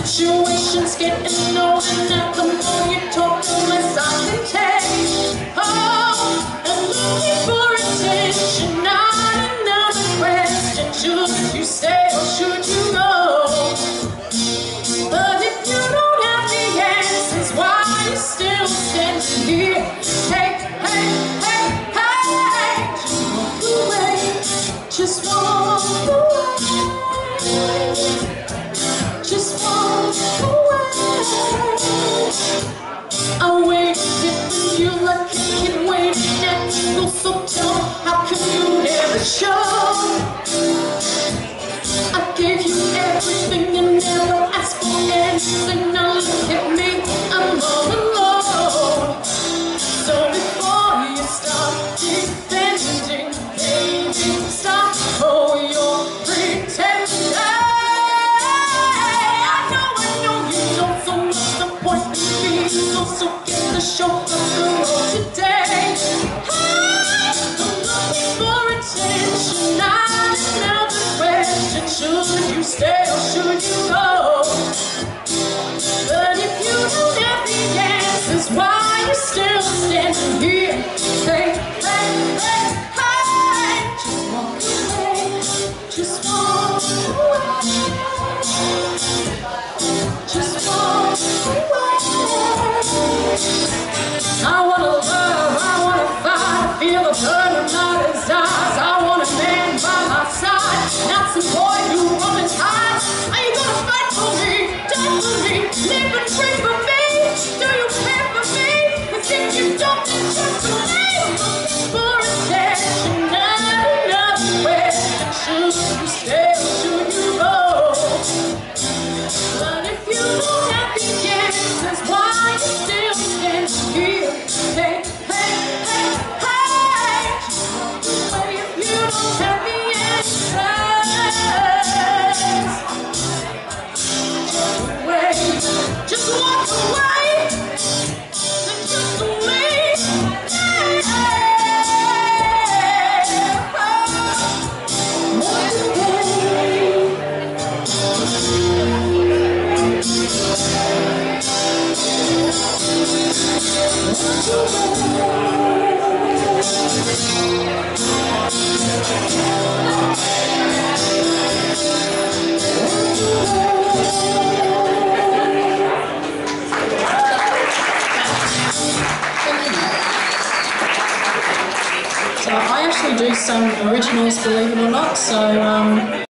situation's getting old, and the more you talk, the less I can take. Oh, I'm looking for attention, not another question. Should you stay or should you go? But if you don't have the answers, why are you still standing here? Hey, hey, hey, hey, just walk away. Just walk away. I waited for you like a kid waiting at school, so tell me, how come you never show? I gave you everything and never asked for anything. Now look at me, I'm all alone. So before you start defending, baby, stop. Oh, you're pretending. I know you don't, so what's the point in being so get the show on the road today. I'm looking for attention, not another question. Should you stay or should you go? But if you don't have the answers, why are you still standing here? Hey, hey, hey, hey, just walk away, just walk away, just walk away. I wanna love, I wanna fight, feel the burn of my desires. I want a man by my side, not some boy who runs high. Are you gonna fight for me, die for me, live and free for me? Do you care for me? 'Cause if you don't, then just for me. For attention, not another question. Should you stay or should you go? But if you don't have the answers, why are you still standing here? Hey, hey, hey, hey, just walk away if you don't have the answers. Just away, just walk away, then just leave. Hey, walk away. So I actually do some originals, believe it or not, so